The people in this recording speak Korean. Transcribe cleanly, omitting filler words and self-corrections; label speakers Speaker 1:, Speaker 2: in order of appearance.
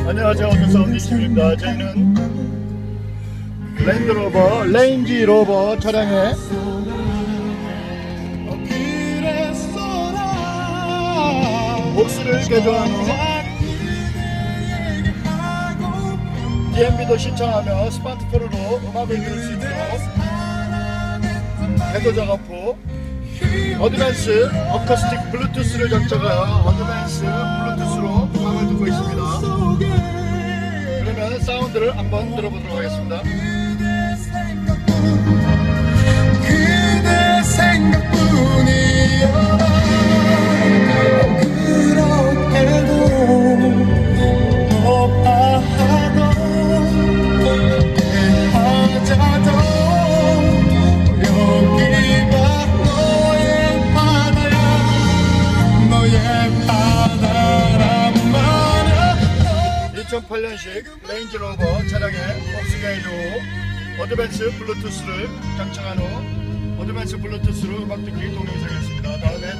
Speaker 1: 안녕하세요. 오토사운드 이승입니다. 저희는 랜드로버, 레인지로버 차량에 복스를 개조한 후 DMB도 신청하며 스마트폰으로 음악을 들을 수 있도록 해도 작업 후 어드밴스 어쿠스틱 블루투스를 장착하여 어드밴스 블루투스로 음악을 듣고 있습니다. 그러면 사운드를 한번 들어보도록 하겠습니다.
Speaker 2: 그대 생각뿐이야. 그렇게도 높아도 대하자도 여기가 너의 바다야. 너의 바다란 말야.
Speaker 1: 2008년식 레인지로버 차량에 복스 개조 후 어드밴스 블루투스를 장착한 후 어드밴스 블루투스로 음악 듣기 동영상이었습니다. 다음에